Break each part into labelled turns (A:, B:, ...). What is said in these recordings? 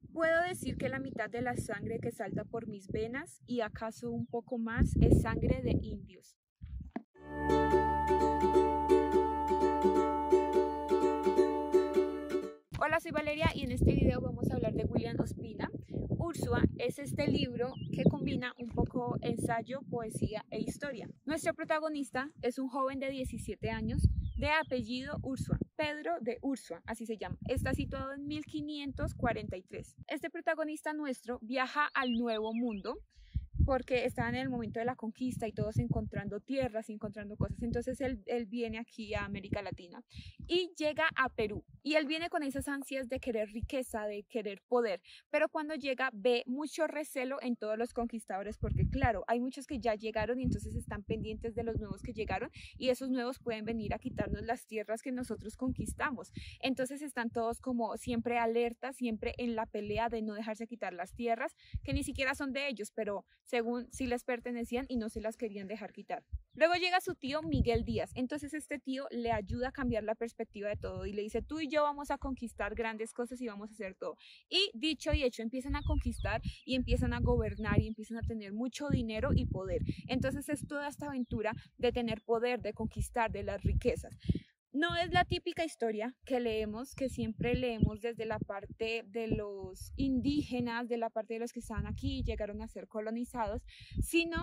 A: Puedo decir que la mitad de la sangre que salta por mis venas y acaso un poco más es sangre de indios. Hola, soy Valeria y en este video vamos a hablar de William Ospina. Ursua es este libro que combina un poco ensayo, poesía e historia. Nuestro protagonista es un joven de 17 años de apellido Ursua, Pedro de Ursua, así se llama. Está situado en 1543. Este protagonista nuestro viaja al Nuevo Mundo porque estaban en el momento de la conquista y todos encontrando tierras, encontrando cosas. Entonces él viene aquí a América Latina y llega a Perú. Y él viene con esas ansias de querer riqueza, de querer poder. Pero cuando llega ve mucho recelo en todos los conquistadores porque claro, hay muchos que ya llegaron y entonces están pendientes de los nuevos que llegaron y esos nuevos pueden venir a quitarnos las tierras que nosotros conquistamos. Entonces están todos como siempre alertas, siempre en la pelea de no dejarse quitar las tierras que ni siquiera son de ellos, pero según si les pertenecían y no se las querían dejar quitar. Luego llega su tío Miguel Díaz, entonces este tío le ayuda a cambiar la perspectiva de todo y le dice, tú y yo vamos a conquistar grandes cosas y vamos a hacer todo. Y dicho y hecho, empiezan a conquistar y empiezan a gobernar y empiezan a tener mucho dinero y poder. Entonces es toda esta aventura de tener poder, de conquistar, de las riquezas. No es la típica historia que leemos, que siempre leemos desde la parte de los indígenas, de la parte de los que estaban aquí y llegaron a ser colonizados, sino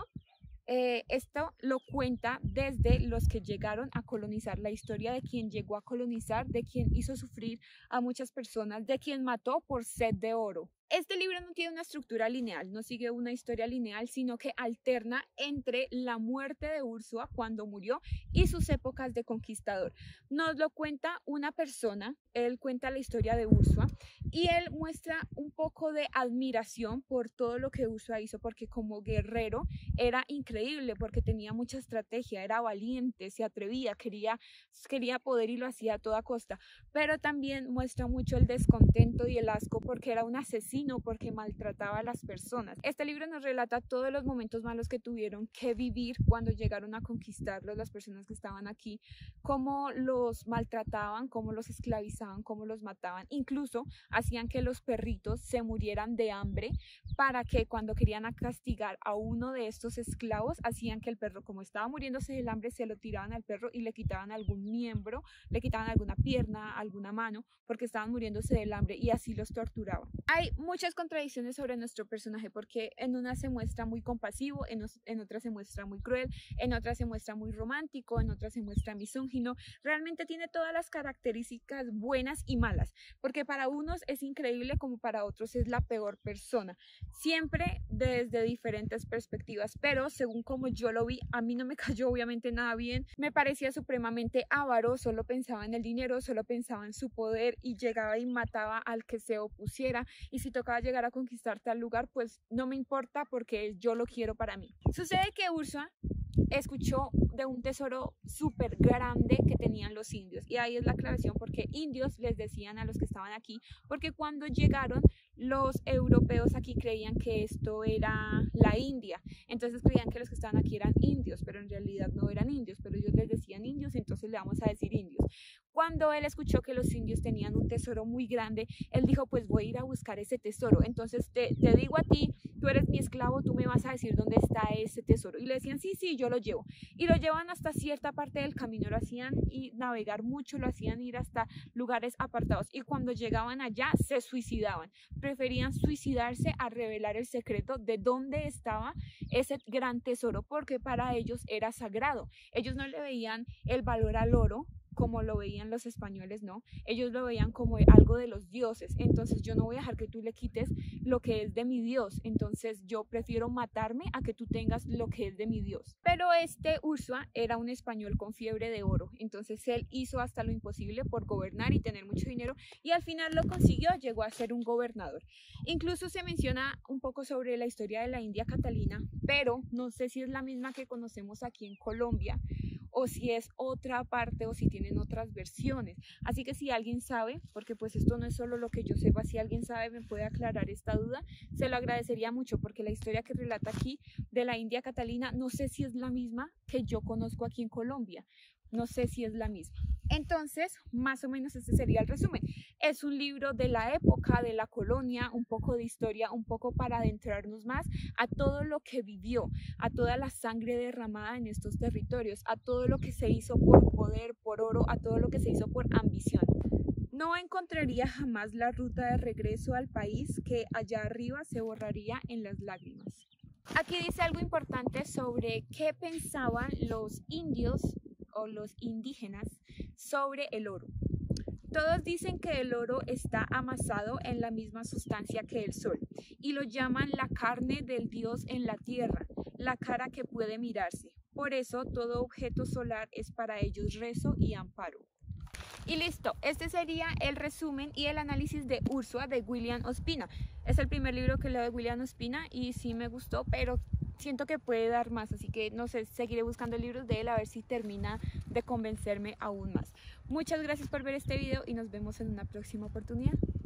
A: esto lo cuenta desde los que llegaron a colonizar, la historia de quien llegó a colonizar, de quien hizo sufrir a muchas personas, de quien mató por sed de oro. Este libro no tiene una estructura lineal, no sigue una historia lineal, sino que alterna entre la muerte de Ursua cuando murió y sus épocas de conquistador. Nos lo cuenta una persona, él cuenta la historia de Ursua y él muestra un poco de admiración por todo lo que Ursua hizo, porque como guerrero era increíble, porque tenía mucha estrategia, era valiente, se atrevía, quería poder y lo hacía a toda costa, pero también muestra mucho el descontento y el asco porque era un asesino, porque maltrataba a las personas. Este libro nos relata todos los momentos malos que tuvieron que vivir cuando llegaron a conquistarlos, las personas que estaban aquí, cómo los maltrataban, cómo los esclavizaban, cómo los mataban, incluso hacían que los perritos se murieran de hambre para que cuando querían castigar a uno de estos esclavos, hacían que el perro, como estaba muriéndose del hambre, se lo tiraban al perro y le quitaban algún miembro, le quitaban alguna pierna, alguna mano, porque estaban muriéndose del hambre y así los torturaban. Hay muchas contradicciones sobre nuestro personaje porque en una se muestra muy compasivo, en otra se muestra muy cruel, en otra se muestra muy romántico, en otra se muestra misógino. Realmente tiene todas las características buenas y malas, porque para unos es increíble como para otros es la peor persona, siempre desde diferentes perspectivas, pero según como yo lo vi, a mí no me cayó obviamente nada bien, me parecía supremamente avaro, solo pensaba en el dinero, solo pensaba en su poder y llegaba y mataba al que se opusiera. Y si tocaba llegar a conquistar tal lugar, pues no me importa porque yo lo quiero para mí. Sucede que Ursua escuchó de un tesoro súper grande que tenían los indios y ahí es la aclaración porque indios les decían a los que estaban aquí porque cuando llegaron los europeos aquí creían que esto era la India, entonces creían que los que estaban aquí eran indios, pero en realidad no eran indios, pero ellos les decían indios, entonces le vamos a decir indios. Cuando él escuchó que los indios tenían un tesoro muy grande, él dijo, pues voy a ir a buscar ese tesoro, entonces te digo a ti, tú eres mi esclavo, tú me vas a decir dónde está ese tesoro. Y le decían, sí, sí, yo lo llevo. Y lo llevan hasta cierta parte del camino, lo hacían y navegar mucho, lo hacían ir hasta lugares apartados. Y cuando llegaban allá, se suicidaban. Preferían suicidarse a revelar el secreto de dónde estaba ese gran tesoro, porque para ellos era sagrado. Ellos no le veían el valor al oro como lo veían los españoles, no, ellos lo veían como algo de los dioses, entonces yo no voy a dejar que tú le quites lo que es de mi Dios, entonces yo prefiero matarme a que tú tengas lo que es de mi Dios. Pero este Ursua era un español con fiebre de oro, entonces él hizo hasta lo imposible por gobernar y tener mucho dinero y al final lo consiguió, llegó a ser un gobernador. Incluso se menciona un poco sobre la historia de la India Catalina, pero no sé si es la misma que conocemos aquí en Colombia, o si es otra parte o si tienen otras versiones. Así que si alguien sabe, porque pues esto no es solo lo que yo sepa, si alguien sabe me puede aclarar esta duda, se lo agradecería mucho porque la historia que relata aquí de la India Catalina no sé si es la misma que yo conozco aquí en Colombia, no sé si es la misma. Entonces, más o menos este sería el resumen. Es un libro de la época, de la colonia, un poco de historia, un poco para adentrarnos más a todo lo que vivió, a toda la sangre derramada en estos territorios, a todo lo que se hizo por poder, por oro, a todo lo que se hizo por ambición. No encontraría jamás la ruta de regreso al país que allá arriba se borraría en las lágrimas. Aquí dice algo importante sobre qué pensaban los indios o los indígenas sobre el oro. Todos dicen que el oro está amasado en la misma sustancia que el sol y lo llaman la carne del dios en la tierra, la cara que puede mirarse. Por eso todo objeto solar es para ellos rezo y amparo. Y listo, este sería el resumen y el análisis de Úrsula de William Ospina. Es el primer libro que leo de William Ospina y sí me gustó, pero siento que puede dar más, así que no sé, seguiré buscando libros de él a ver si termina de convencerme aún más. Muchas gracias por ver este video y nos vemos en una próxima oportunidad.